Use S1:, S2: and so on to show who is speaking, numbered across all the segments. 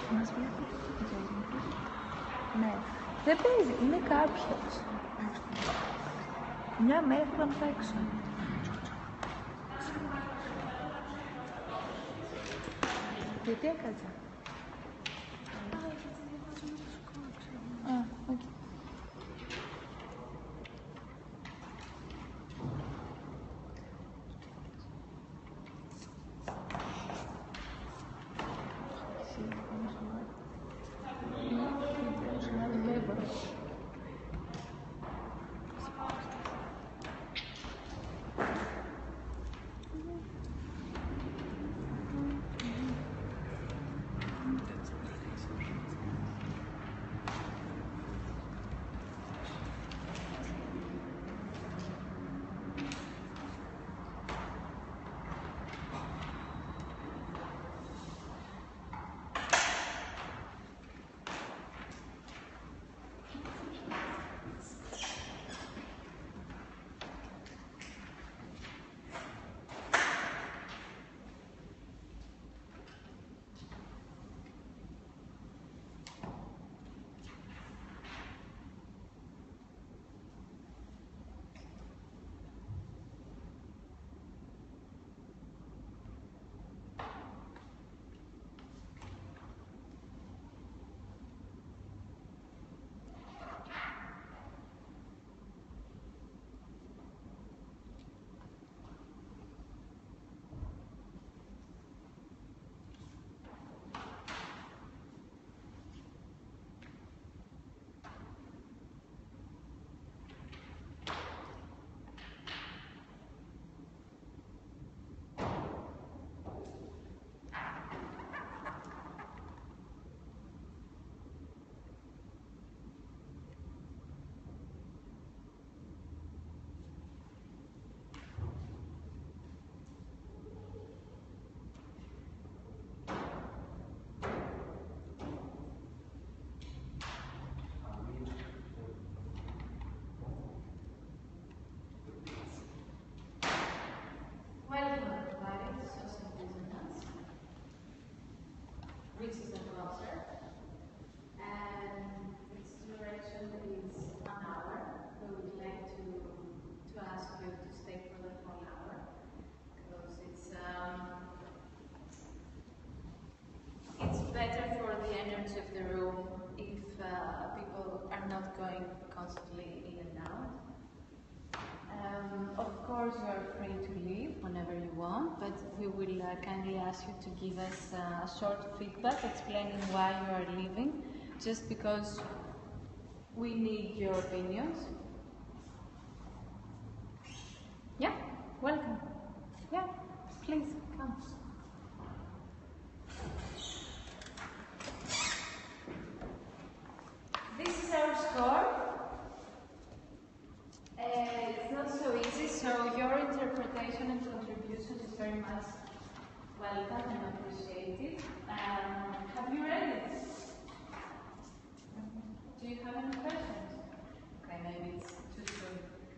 S1: Μας βλέπει. Ναι. Δεν παίζει, είναι κάποιος. Μια μέρα θα τον παίξω. Γιατί έκατσα. Οκ.
S2: Welcome everybody to Dissonance, which is a closer, and its duration is an hour. We would like to ask you to stay for the whole hour, because it's better for the energy of the room if people are not going constantly in and out. Of course, you are free to leave whenever you want, but we will kindly ask you to give us a short feedback explaining why you are leaving, just because we need your opinions. Yeah, welcome. Yeah, please come. This is our score. It's not so easy, so your interpretation and contribution is very much welcome and appreciated. Have you read it? Do you have any questions? Okay, maybe it's too soon.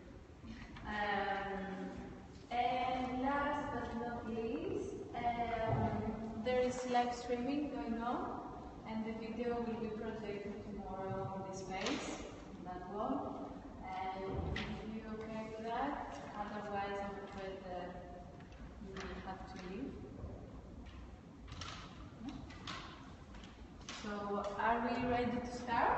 S2: And last but not least, there is live streaming going on, and the video will be projected tomorrow on this space, on that wall. And if you're okay with that, otherwise I'm afraid that you will have to leave. So, are we ready to start?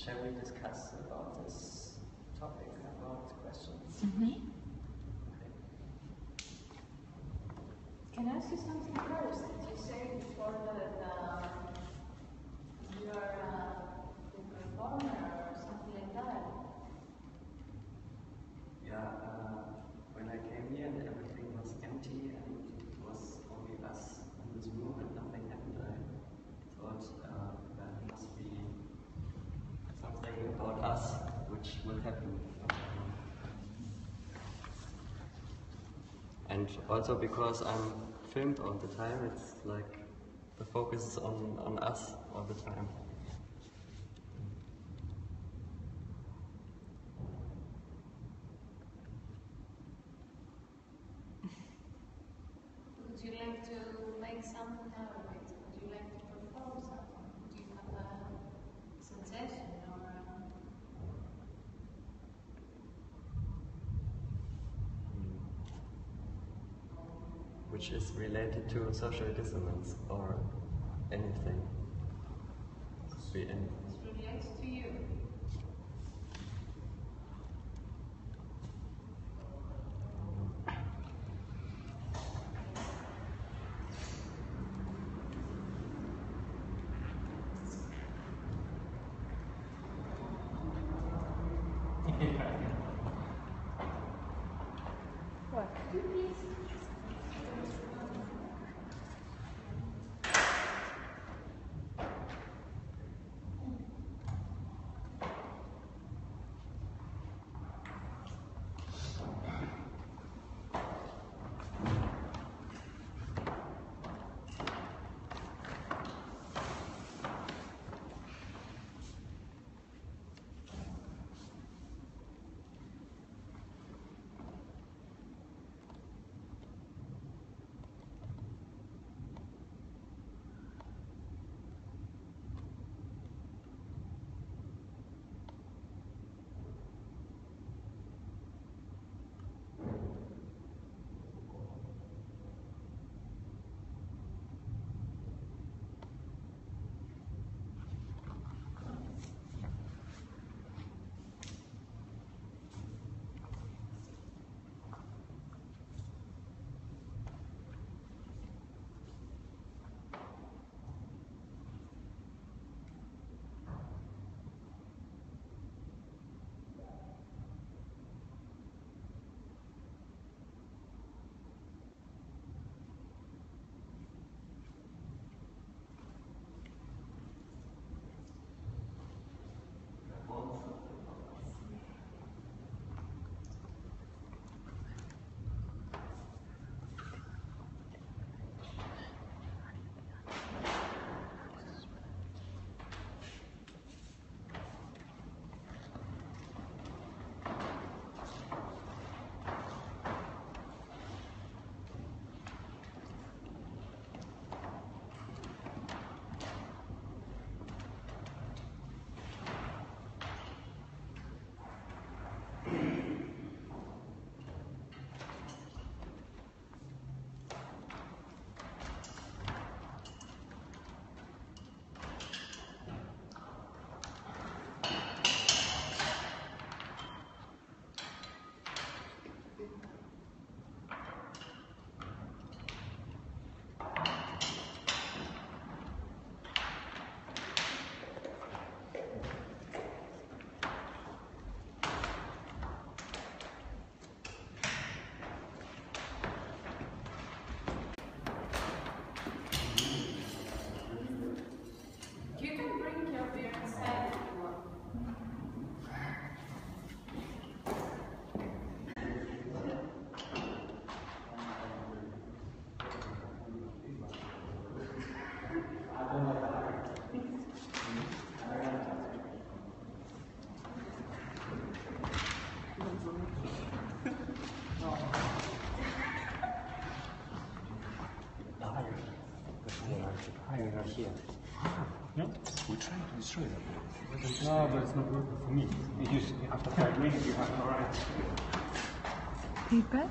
S3: shall we discuss about this topic, about questions?
S1: Mm-hmm.
S2: Can I ask you something first? You said before that you are a performer or something like that.
S3: Yeah, when I came here and everything was empty and it was only us in this room and nothing happened, I thought there must be something about us which will happen. And also because I'm filmed all the time, it's like the focus is on us all the time.
S2: Would you like to make something out of it? Would you like to perform something? Do you have a suggestion or
S3: Which is related to social dissonance or anything. Could be anything.
S2: it relates to you?
S1: What?
S3: Here.
S4: No, we're trying to destroy them. No, but it's not working for me. Because after 5 minutes you have no right.
S1: Feedback?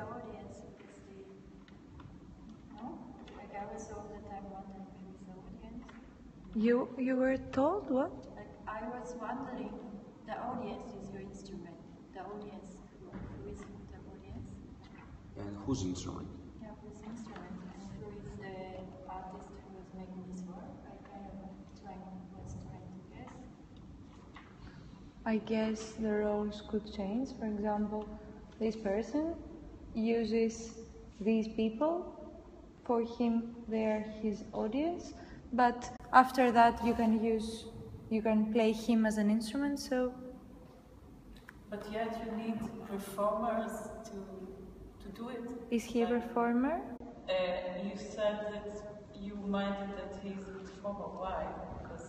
S5: audience because they, no? Like I was all the time wondering who is the audience.
S1: You were told what?
S5: Like I was wondering, the audience is your instrument. The audience, who is the audience?
S6: Whose instrument?
S5: Yeah, whose instrument? And who is the artist who was making this work? I kind of was trying to guess.
S1: I guess the roles could change. For example, this person uses these people. For him, they are his audience. But after that, you can play him as an instrument. So,
S7: but yet you need performers to do it.
S1: is he a performer?
S7: You said that you minded that he's a performer. Why? Because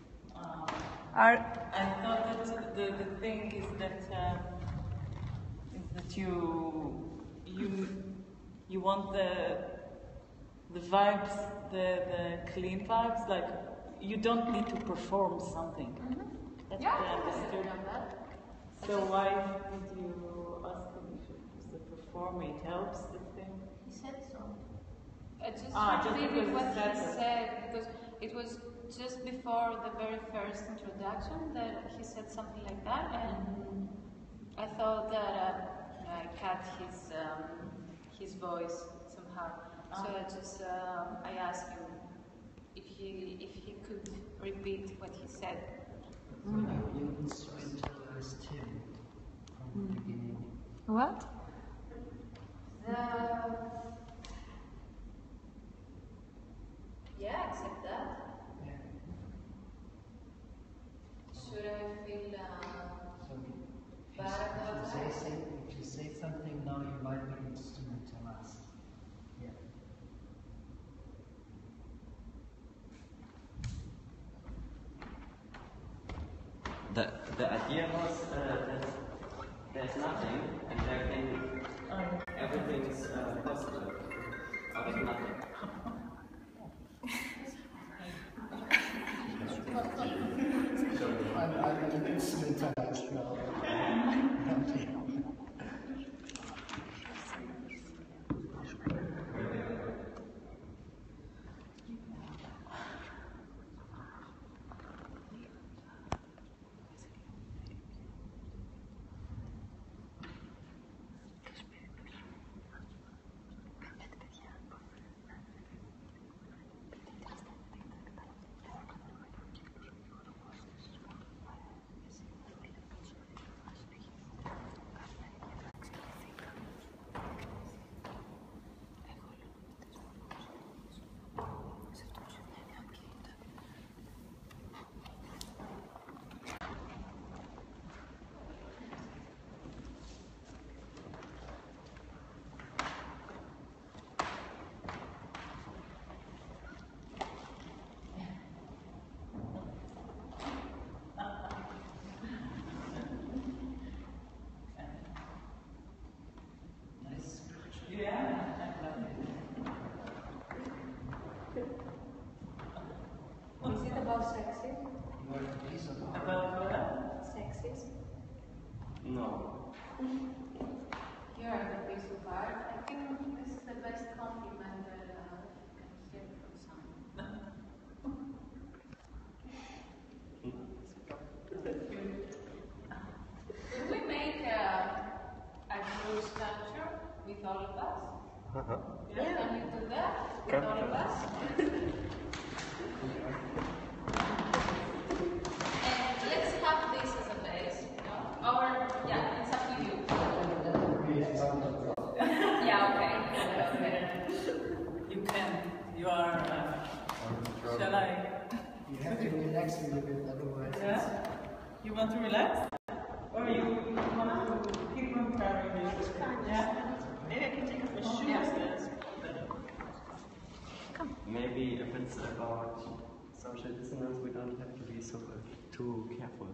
S7: I thought that the thing is that you want the vibes, the clean vibes. Like you don't need to perform something. That's what I understood. So why did you ask him if it was the performer? It helps the thing.
S2: He said so. I just
S7: just
S2: repeated
S7: because
S2: what
S7: he
S2: he
S7: said
S2: said because it was just before the very first introduction that he said something like that, and I thought that I cut his voice somehow. So I asked him if he could repeat what he said.
S3: You instrumentalized him from the beginning.
S1: What?
S2: Yeah, except that. Should I feel bad about that?
S3: If you say something now, you might be instrumentalized. Yeah.
S6: The idea was that there's nothing, and I think everything's possible out of nothing.
S3: I'm an instrumentalist now.
S2: Is it about sexism?
S7: about what?
S2: Sexism?
S6: No.
S2: You are the piece of art. I think this is the best compliment that you can hear from someone. Could we make a group sculpture with all of us? Yeah. Can you do that with all of us? And let's have this as a base, you know? Or, yeah, it's up to you. Yeah, okay.
S7: You can. You are. Shall I?
S3: You have to relax a little bit, otherwise.
S7: Yeah. You want to relax? Or you want to keep on carrying this? Yeah. Maybe I can take off my shoes. Yes.
S6: Maybe if it's about social dissonance, we don't have to be so too careful.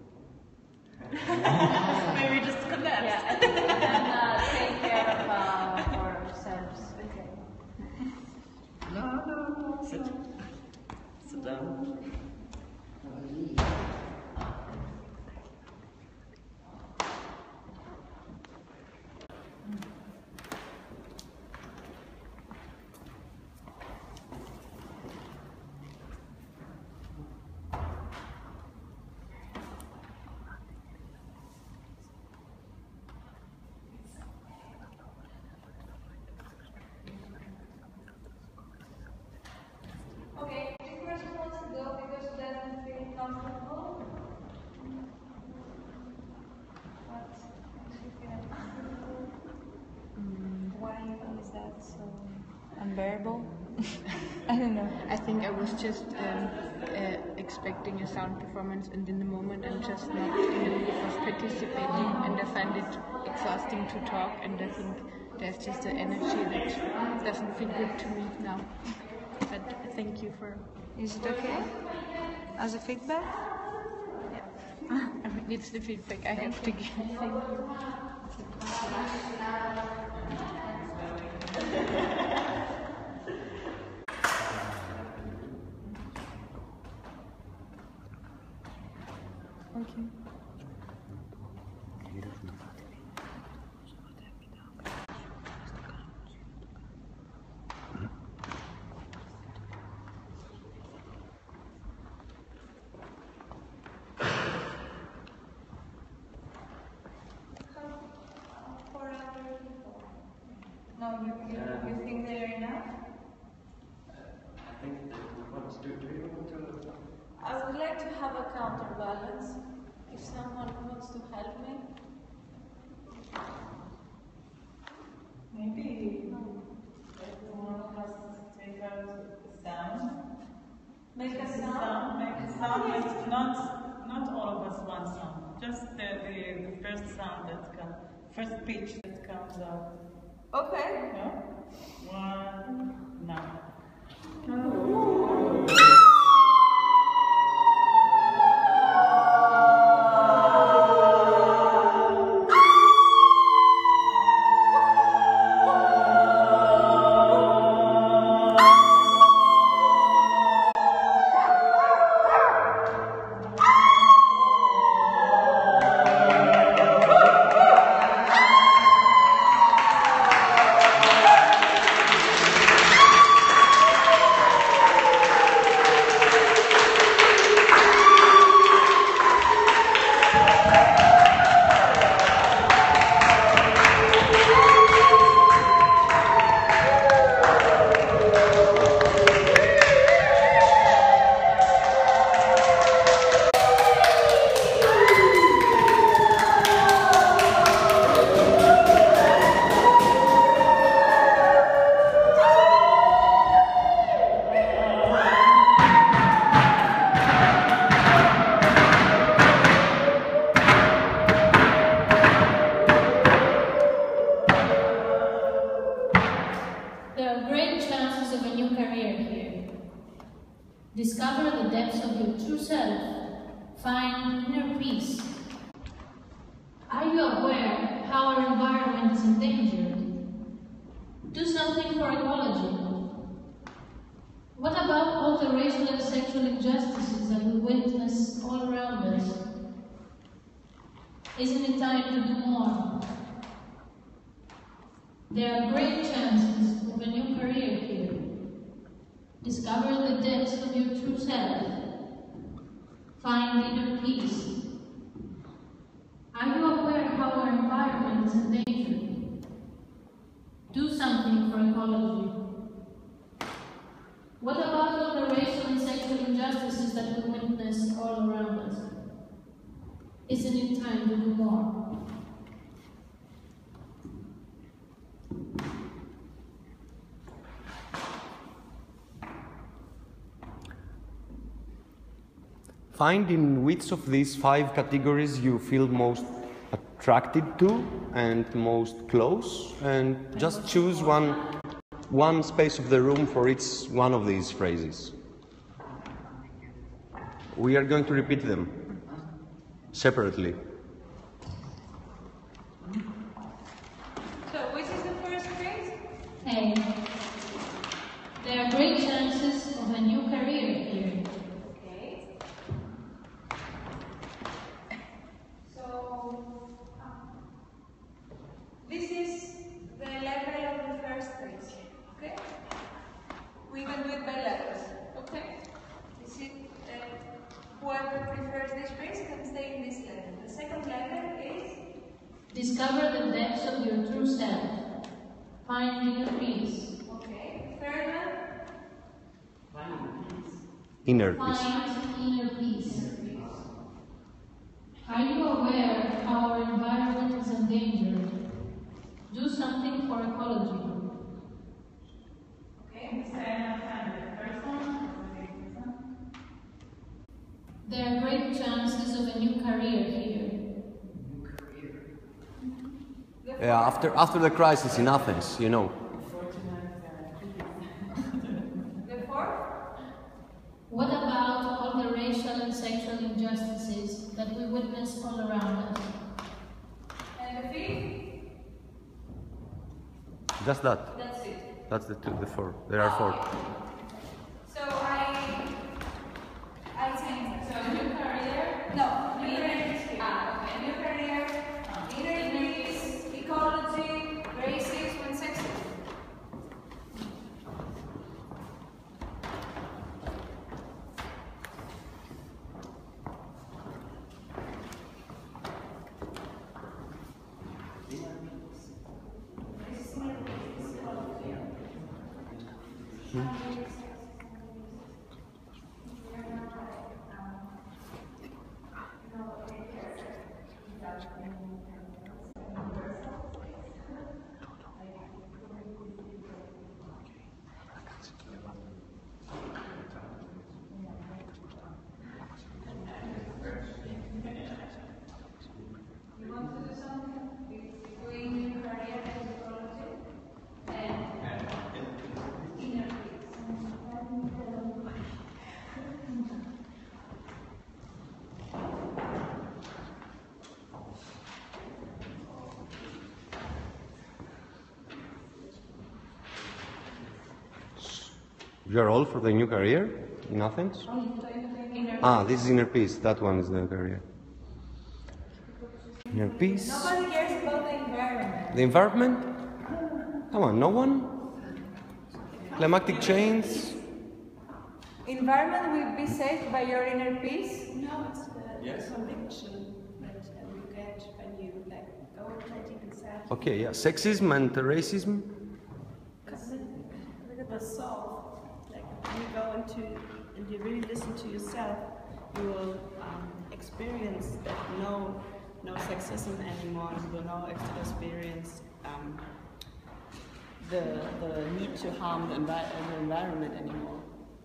S7: Maybe just collapse.
S2: Yeah, and then take care of ourselves. Okay.
S3: No.
S6: Sit down.
S1: that's so unbearable. I don't know.
S8: I think I was just expecting a sound performance, and in the moment I'm just not in the mood of participating, and I find it exhausting to talk, and I think there's just an energy that doesn't feel good to me now. But thank you for...
S1: Is it okay? As a feedback?
S8: Yeah. I mean, it's the feedback I have to give. Thank you.
S1: Okay. No, you think they are enough?
S3: I think that what do you want to?
S2: I would like to have a counterbalance. If someone wants to help me.
S7: Maybe one of us take out a sound.
S2: Make a sound.
S7: Make a sound, but not all of us one sound. Just the first sound that comes, first pitch that comes out.
S2: Okay.
S7: Yeah? One, now.
S9: Discover the depths of your true self. Find inner peace. Are you aware how our environment is endangered? Do something for ecology. What about all the racial and sexual injustices that we witness all around us? Isn't it time to do more? There are great chances of a new career here. Discover the depths of your true self. Find inner peace. Are you aware how our environment is endangered? Do something for ecology. What about all the racial and sexual injustices that we witness all around us? Isn't it time to do more?
S10: Find in which of these 5 categories you feel most attracted to and most close, and just choose one space of the room for each one of these phrases. We are going to repeat them separately.
S2: So, which is the first phrase?
S9: A. There are great chances of a new career here.
S2: Okay. So, this is the level of the first phrase. Okay? We can do it by levels. Okay? Is it, whoever prefers this phrase can stay in this level. The second level is?
S9: Discover the depths of your true self. Find inner peace.
S2: Okay. Third one?
S10: Inner peace.
S9: Find inner peace. Are you aware how our environment is endangered? Do something for ecology.
S10: after the crisis in Athens, you know.
S9: What about all the racial and sexual injustices that we witness all around us?
S2: And the fifth?
S10: Just that.
S2: That's it.
S10: That's the four. There are four.
S2: So I changed. So new career? No, new career. Okay. New career, inner peace, ecology, racism, and sexism.
S10: You are all for the new career in Athens? This is inner peace. That one is the career. Inner peace.
S1: Nobody cares about the environment.
S10: The environment? Come on, no one? Climactic change?
S1: Environment will be saved by your inner peace?
S11: No, it's the conviction that you get when you go politically sad.
S10: Okay, yeah. Sexism and racism?
S11: The soul, like when you go into and you really listen to yourself, you will experience that no sexism anymore. You will not experience the need to harm the environment anymore.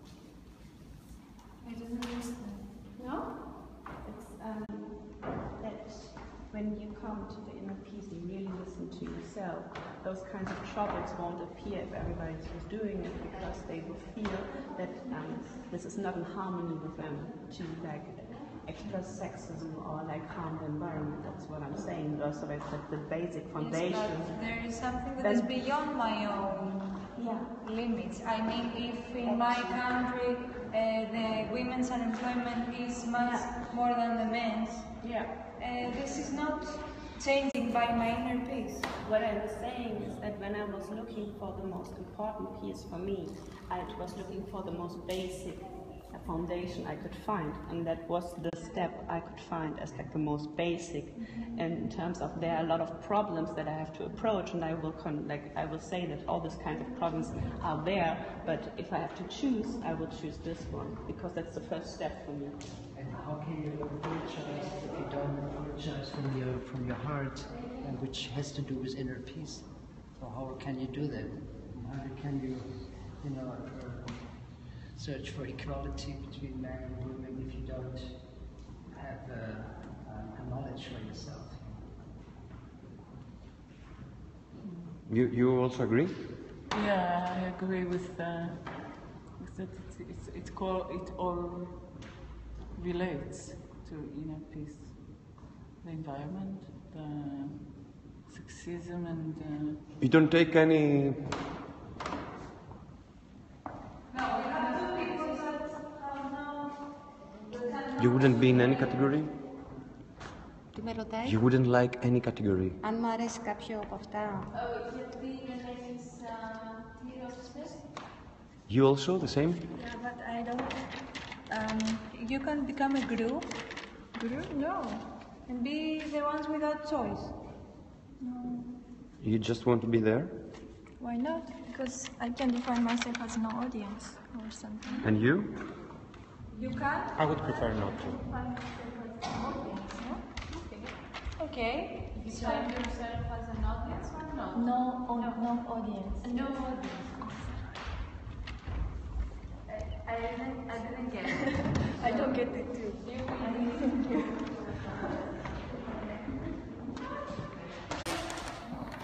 S2: I don't understand.
S11: No? It's that when you come to the inner peace and really listen to yourself, those kinds of troubles won't appear if everybody is doing it, because they will feel that this is not in harmony with them to express sexism or harm the environment. That's what I'm saying. Also, it's the basic foundation.
S1: Yes, but there is something that is beyond my own limits. I mean, if in my country the women's unemployment is much more than the men's, this is not changing by my inner peace.
S11: What I was saying is that when I was looking for the most important piece for me, I was looking for the most basic foundation I could find, and that was the step I could find as the most basic. And in terms of, there are a lot of problems that I have to approach, and I will say that all these kinds of problems are there, but if I have to choose, I will choose this one, because that's the first step for me.
S12: And how can you apologize if you don't apologize from your heart, and which has to do with inner peace? So how can you do that? And how can you search for equality between men and women if you don't have a knowledge for yourself?
S10: You also agree?
S7: Yeah, I agree with that. It all relates to inner peace, the environment, the sexism, and
S10: You don't take any. You wouldn't be in any category?
S13: Τι με ρωτάει?
S10: You wouldn't like any category.
S13: Αν μου αρέσει κάποιο από αυτά.
S2: Γιατί είναι
S10: You also, the same?
S1: Yeah, but I don't... you can become a group. Group? No. And be the ones without choice. No.
S10: You just want to be there?
S14: Why not? Because I can define myself as no audience or something.
S10: And you?
S1: You can?
S4: I would prefer not to.
S1: Define yourself as an audience, no? Okay.
S2: Define yourself as an audience or not?
S14: No audience.
S2: No audience.
S1: I didn't get it.
S14: I don't get it too.
S1: I didn't get it.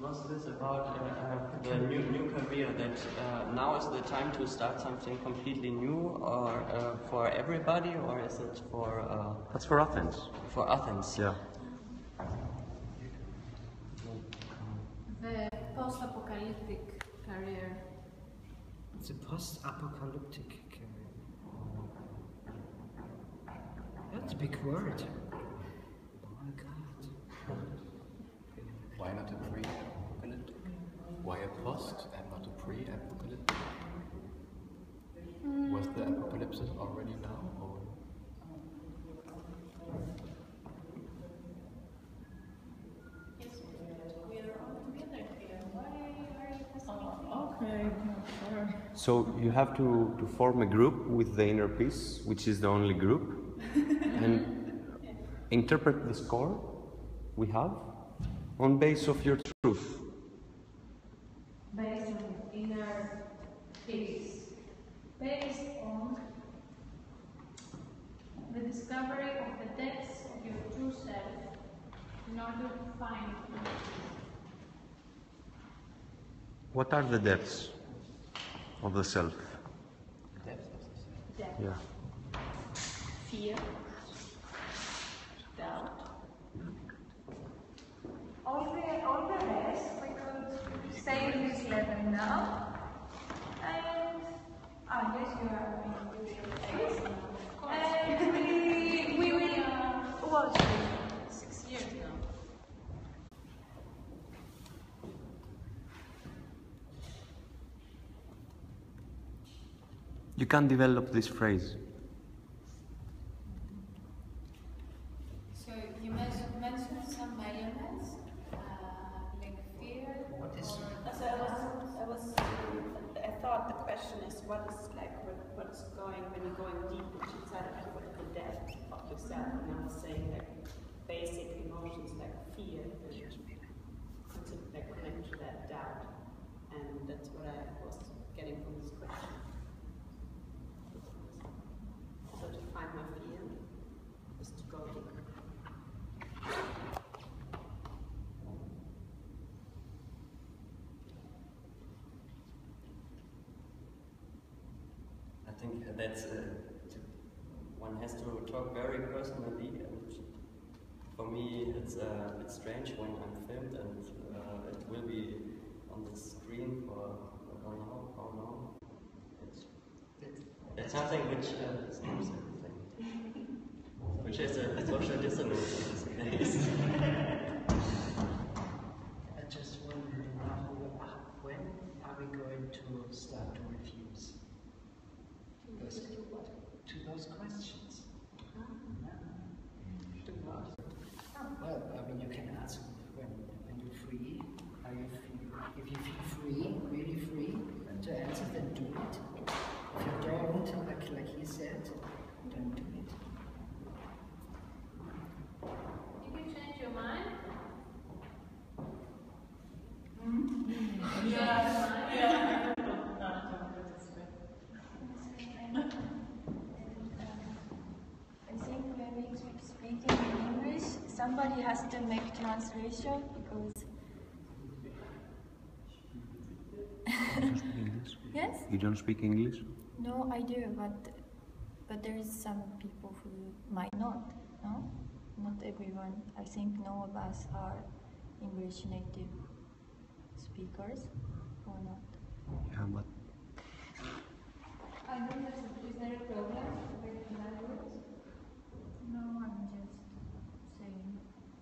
S6: was this about the new career, that now is the time to start something completely new, or for everybody, or is it for...
S10: That's for Athens.
S6: For Athens.
S10: Yeah.
S5: The post-apocalyptic career.
S12: It's a post-apocalyptic career. That's a big word. Oh my God.
S15: Why not a pre-apocalyptic? Why a post and not a pre-apocalyptic? Was the apocalypse already now? Or?
S5: Yes, we are all together here. Why are you asking?
S7: Okay, sure.
S10: So you have to form a group with the inner peace, which is the only group, and interpret the score we have on base of your truth.
S2: Based on inner peace, based on the discovery of the depths of your true self in order to find peace.
S10: What are the depths of the self?
S15: Depth of the self.
S5: Depth.
S10: Yeah.
S5: Fear. Doubt.
S2: All the rest we could stay in this level now. And yes, you are in your face. And we will watch
S5: 6 years now.
S10: You can develop this phrase.
S5: So you mentioned some elements, like fear.
S11: I thought the question is what is going when you're going deep inside of the depth of yourself. And I was saying like basic emotions like fear, like connect to that doubt, and that's what I was getting from this question. So to find my fear is to go deeper.
S6: I think that's one has to talk very personally, and for me it's a bit strange when I'm filmed and it will be on the screen for I don't know how long. It's something which stops everything, which is a social dissonance in this case.
S12: I just wonder now, when are we going to start to refuse to those questions? Well, I mean, you can answer when you're free. Are you free? If you feel free, really free, to answer, then do it. If you don't, like he said, don't do it.
S2: You can change your mind.
S7: Yeah.
S14: I think when we keep speaking in English, somebody has to make translation because. Yes?
S10: You don't speak English?
S14: No, I do, but there is some people who might not. No, not everyone. I think no of us are English native speakers, or not.
S10: Yeah, but
S2: I don't know, is there a problem with language?
S14: No, I'm just saying.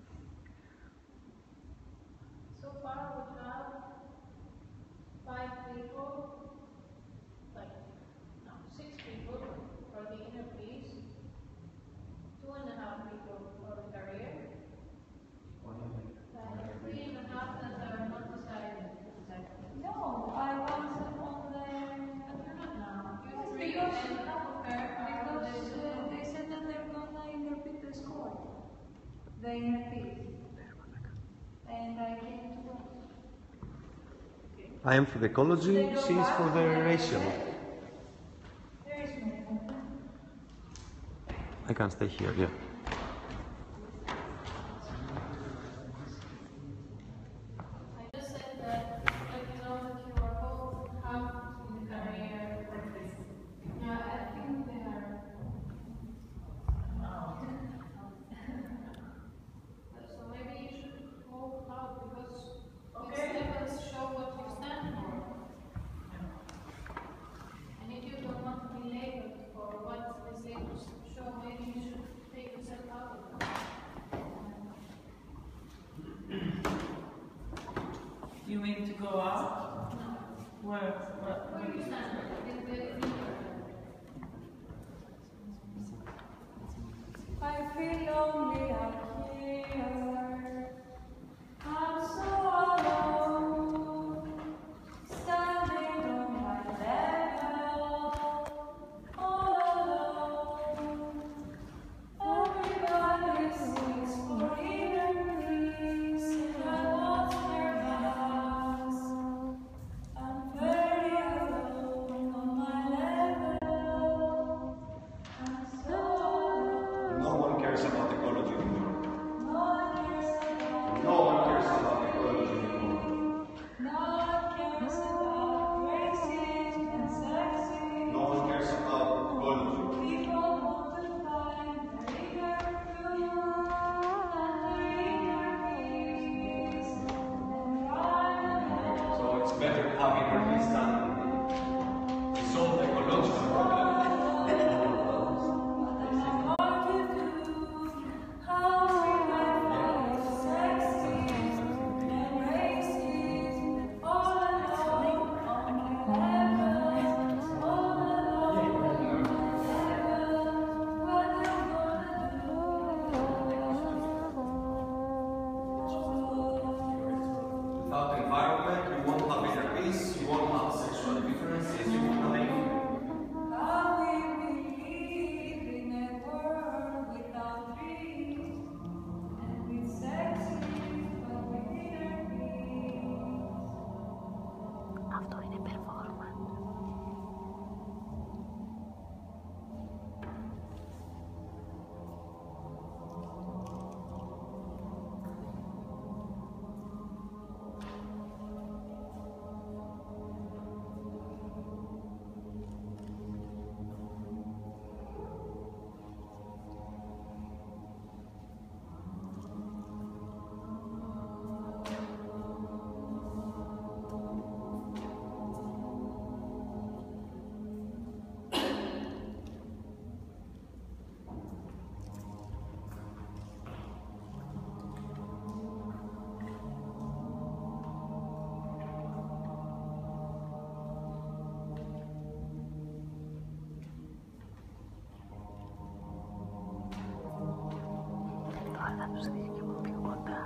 S2: So far we have 5 people, no, 6 people for the inner peace, 2.5 people for the career, and 3.5 that are not decided. No, I want them on the... You're not now. Yes, because they said that they're gonna repeat the score. The inner peace. And I came to work.
S10: I am for the ecology, she is for the racial.
S2: There is no.
S10: I can stay here, yeah.
S2: I just said
S7: mean to go out? Where?
S9: Where you stand?
S1: I feel lonely out here. I'm so alone, standing on my level, all alone. Everybody sings for inner peace, and I want their backs. I'm very alone on my level. I'm so alone.
S10: No one cares about ecology anymore.
S1: No one cares
S10: No one cares about ecology anymore.
S1: No one cares about racism and sexism.
S10: No one cares about ecology.
S1: People want to find their inner truth and their inner peace. And right
S10: So it's better having a peace than solve the ecological problem. Without the environment, you won't have inner peace, you won't have sexual differences, you won't have anything.
S1: How we live in a world without dreams and with sexism but with inner peace.
S13: Αυτό είναι performance. Τώρα θα τους δεις και από πιο κοντά.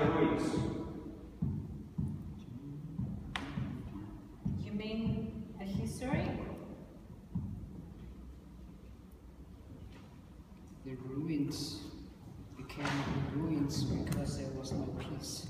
S10: ruins.
S2: You mean the history?
S12: The ruins became ruins because there was no peace.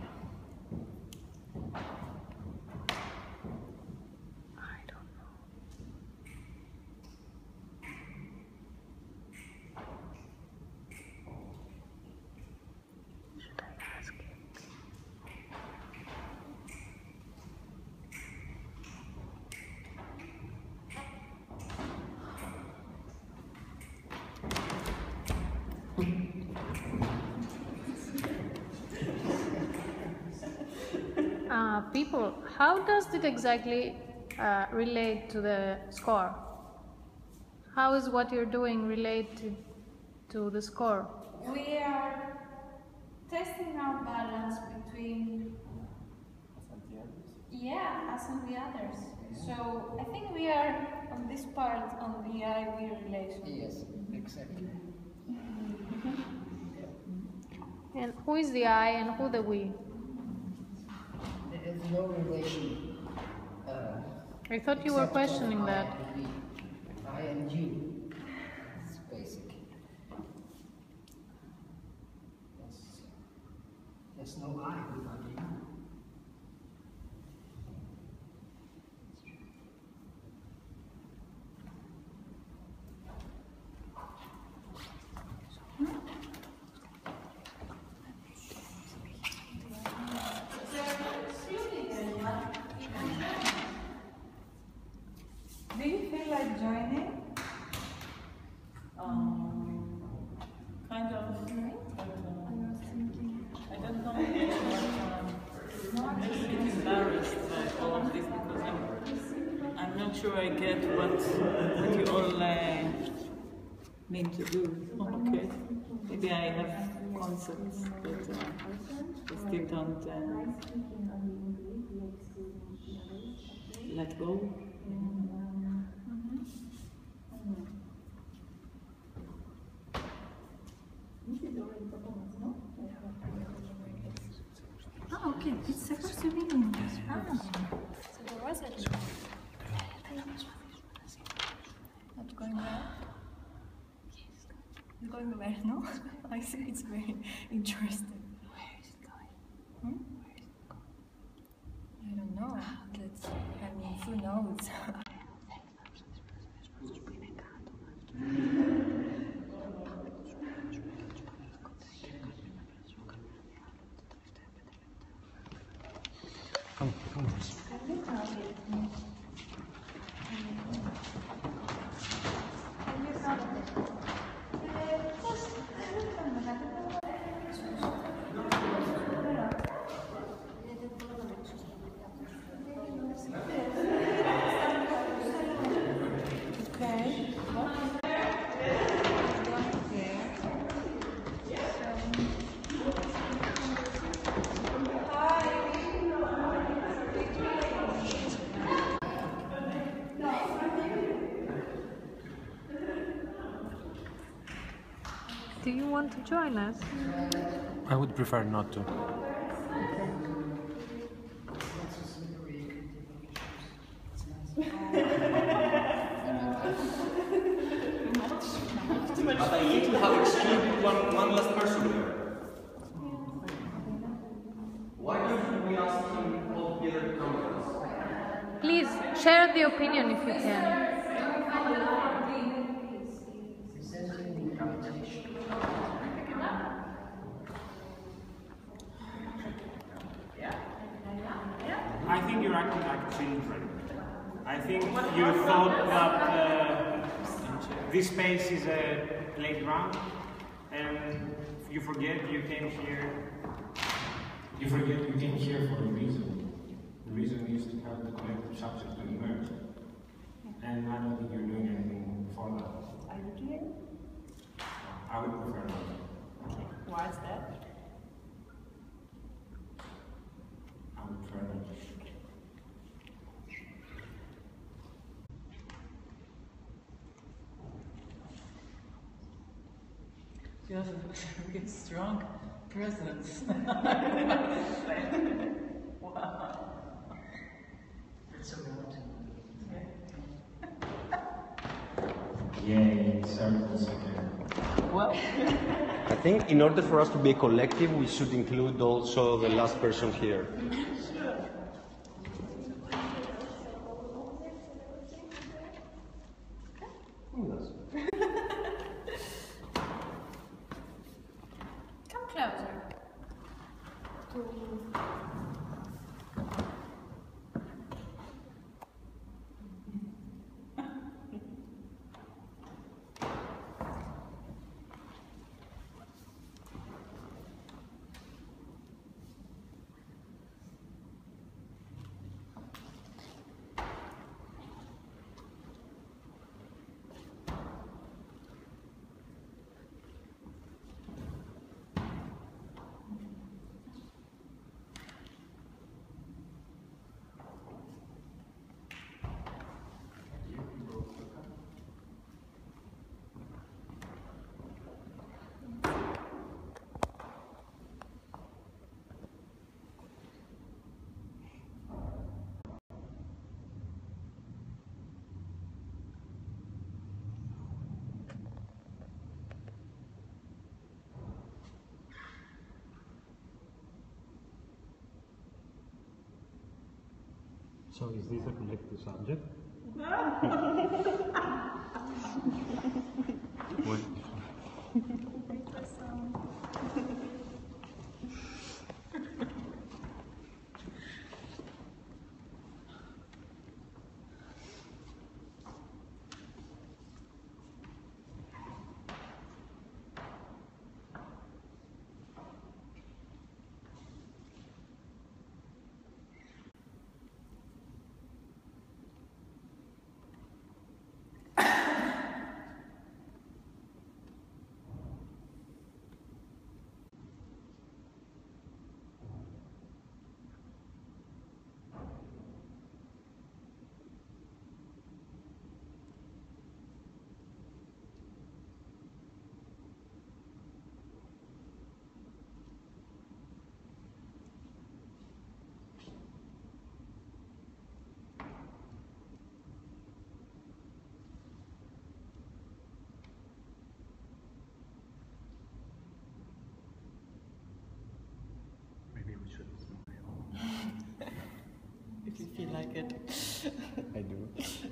S9: People, how does it exactly relate to the score? How is what you're doing related to the score?
S2: We are testing our balance between us and the others. So I think we are on this part on the I-we relation.
S12: Yes, exactly.
S9: And who is the I and who the we?
S12: There is no relation.
S9: I thought you were questioning that.
S12: I and you. It's basic. There's no I without you.
S2: Do you feel like joining?
S7: Kind of. I don't know. I'm just a bit embarrassed by all of this because I'm not sure I get what you all mean to do. Okay. Maybe I have concepts, but I still don't let go.
S14: Okay, it's supposed to be in this. So there was a not going well. It's going well, no? I think it's very interesting.
S13: Where is it going? Where is it going?
S14: I don't know. Who knows?
S9: Do you want to join us?
S4: I would prefer not to.
S10: But I need to have excluded one last person there. Why don't we ask him altogether to come with us?
S9: Please share the opinion if you can.
S4: I think you're acting like children. I think you thought that this space is a playground, and you forget you came here.
S16: You forget you came here for a reason. The reason is to have the collective subject to emerge. And I don't think you're doing anything for that.
S2: Are you doing?
S16: I would prefer not.
S2: Why is that?
S16: I would prefer not.
S7: You have a very strong presence. Wow.
S12: It's a relative.
S16: Yay, circles again.
S7: Well,
S10: I think in order for us to be a collective, we should include also the last person here.
S9: Come closer.
S16: So is this a collective subject? What? Maybe we should smile.
S7: if you feel like it.
S10: I do.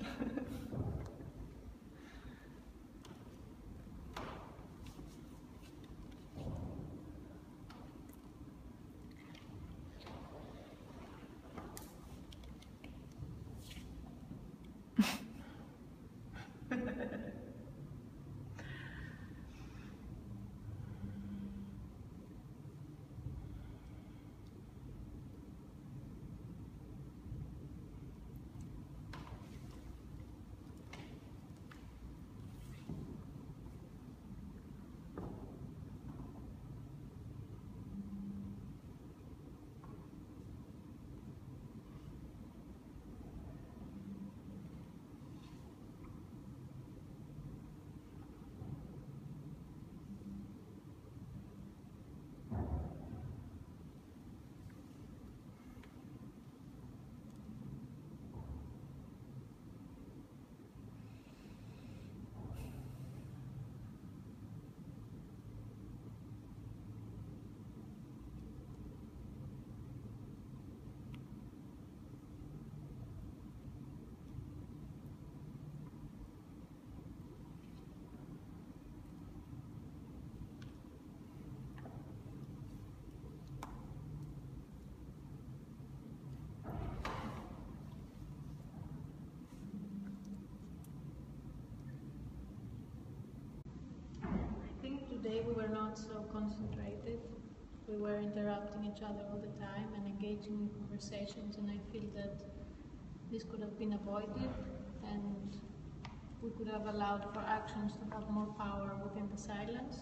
S9: Today we were not so concentrated. We were interrupting each other all the time and engaging in conversations, and I feel that this could have been avoided and we could have allowed for actions to have more power within the silence.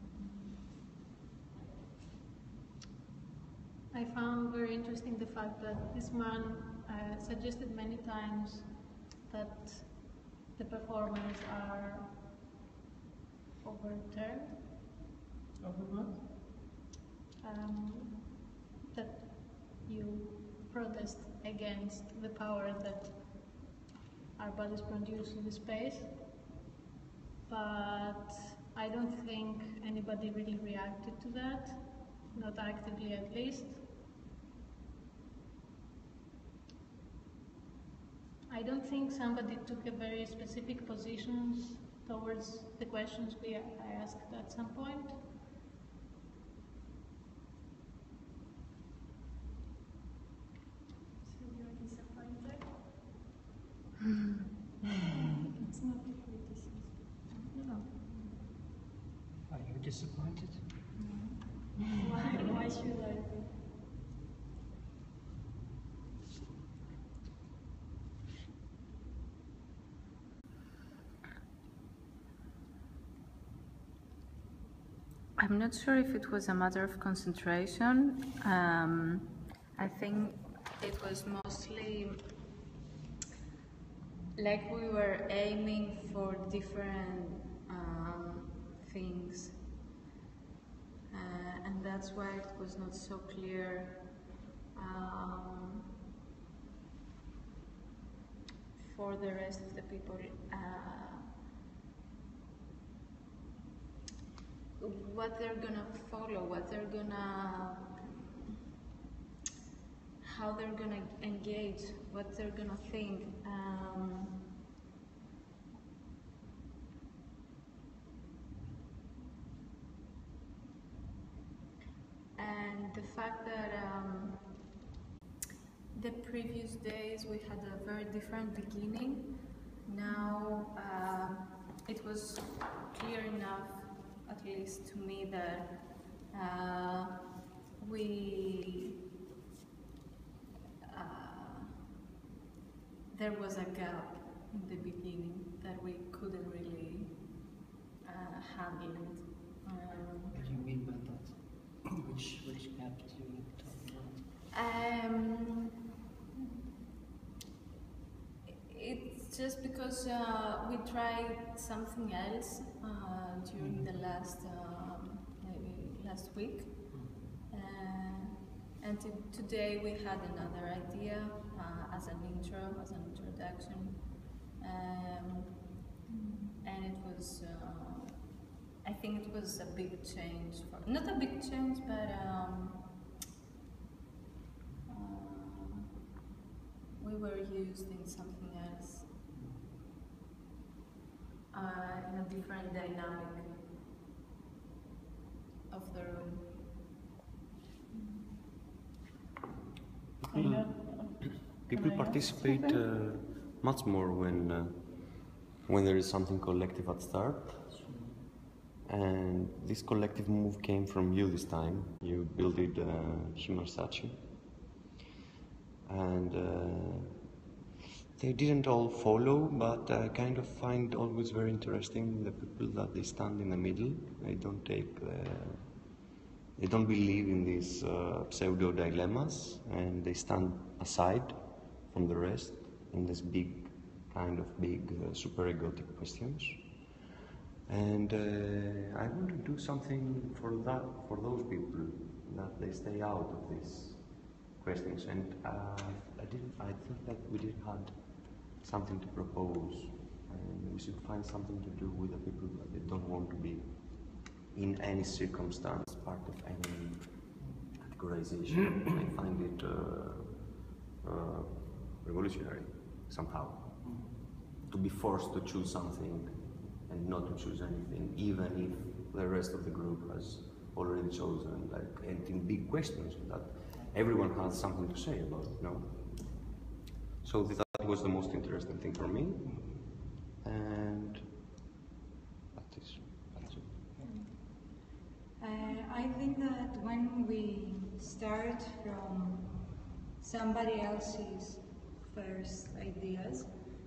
S9: I found very interesting the fact that this man suggested many times that the performers are overturned.
S7: Over what?
S9: that you protest against the power that our bodies produce in the space, but I don't think anybody really reacted to that, not actively at least. I don't think somebody took a very specific positions towards the questions I asked at some point.
S5: So you're disappointed?
S9: It's not a criticism. No.
S12: Are you disappointed?
S5: Why should I be?
S1: I'm not sure if it was a matter of concentration. I think it was mostly like we were aiming for different things, and that's why it was not so clear for the rest of the people. What they're gonna follow, how they're gonna engage, what they're gonna think. And the fact that the previous days we had a very different beginning. Now it was clear enough, at least to me, that there was a gap in the beginning that we couldn't really handle it.
S12: What do you mean by that? Which gap do you talk about?
S1: It's just because we tried something else during the maybe last week, and today we had another idea as an intro, as an introduction, and it was, I think it was a big change, not a big change, but we were used in something else, in a different dynamic of the room.
S10: People participate much more when there is something collective at start, and this collective move came from you this time. You built it human statue, and they didn't all follow, but I kind of find always very interesting the people that they stand in the middle. They don't take they don't believe in these pseudo dilemmas, and they stand aside from the rest in this big super egotic questions. And I want to do something for those people, that they stay out of these questions. And I thought that we did have something to propose, and we should find something to do with the people that they don't want to be in any circumstance part of any categorization. I find it revolutionary somehow to be forced to choose something and not to choose anything, even if the rest of the group has already chosen, and in big questions that everyone has something to say about, So that was the most interesting thing for me, and that's it.
S1: I think that when we start from somebody else's first ideas,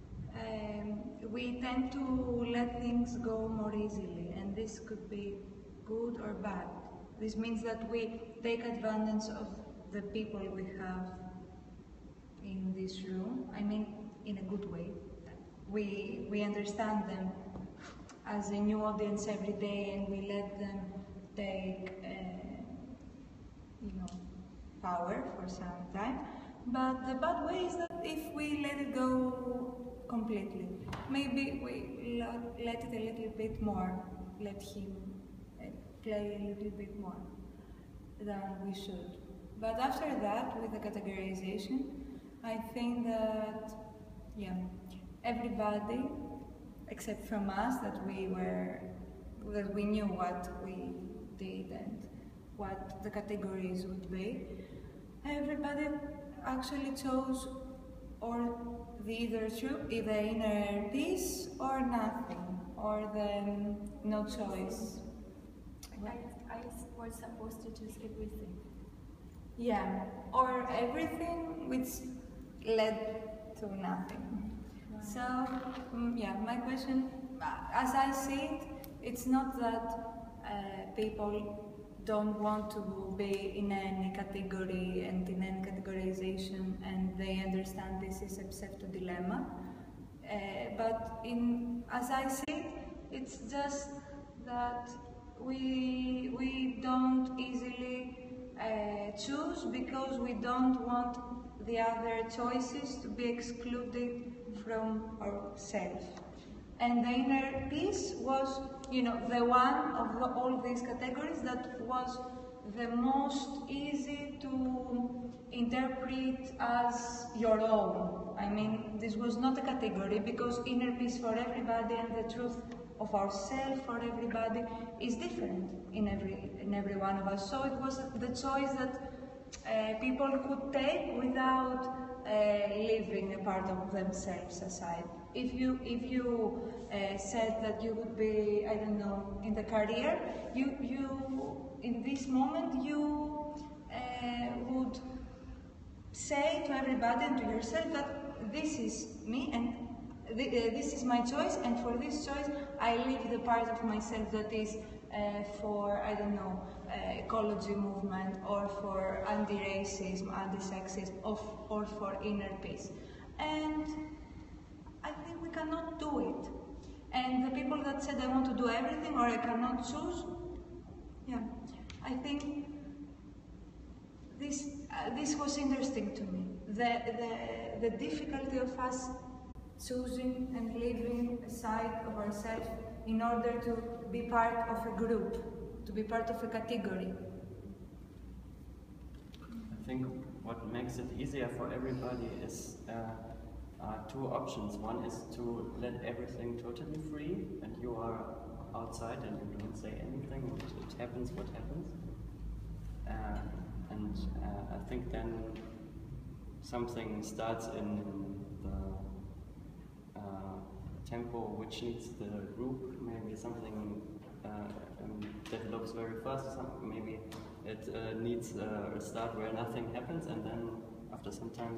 S1: we tend to let things go more easily, and this could be good or bad. This means that we take advantage of the people we have in this room, I mean in a good way. We understand them as a new audience every day, and we let them take power for some time. But the bad way is that if we let it go completely, maybe we let it a little bit more, let him play a little bit more than we should. But after that, with the categorization, I think that, everybody, except from us, that we knew what we did and what the categories would be, everybody actually chose or either inner peace or nothing, or the no choice.
S14: I was supposed to choose everything.
S1: Yeah, or everything which led to nothing. So, my question, as I see it, it's not that people don't want to be in any category and in any categorization, and they understand this is a pseudo-dilemma. But as I see it, it's just that we don't easily choose because we don't want the other choices to be excluded from ourselves. And the inner peace was, the one of all these categories that was the most easy to interpret as your own. I mean, this was not a category because inner peace for everybody and the truth of ourselves for everybody is different in every one of us. So it was the choice that people could take without leaving a part of themselves aside. If you said that you would be, I don't know, in the career, you in this moment you would say to everybody and to yourself that this is me and this is my choice, and for this choice I leave the part of myself that is for, I don't know, ecology movement, or for anti-racism, anti-sexism, or for inner peace. And I think we cannot do it. And the people that said I want to do everything or I cannot choose, I think this was interesting to me. The difficulty of us choosing and living aside of ourselves in order to be part of a group, to be part of a category.
S6: I think what makes it easier for everybody is two options. One is to let everything totally free, and you are outside and you don't say anything, and it happens what happens. I think then something starts in the tempo which needs the group, maybe something develops very fast, maybe it needs a start where nothing happens, and then after some time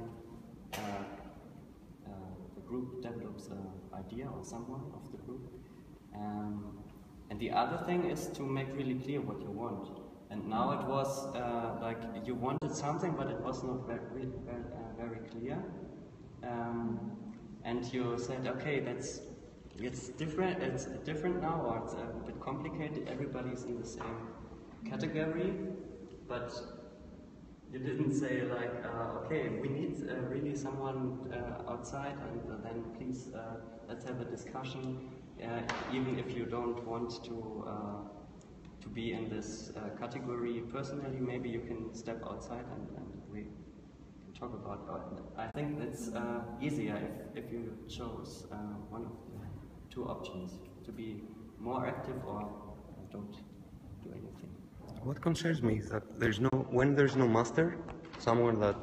S6: the group develops an idea or someone of the group. And the other thing is to make really clear what you want. And now it was like you wanted something, but it was not very clear. And you said, okay, it's different now, or it's a bit complicated. Everybody's in the same category, but you didn't say like, okay, we need really someone outside, and then please let's have a discussion. Even if you don't want to be in this category personally, maybe you can step outside and we can talk about it. I think it's easier if you chose one of the two options, to be more active or don't do anything.
S10: What concerns me is that when there's no master, someone that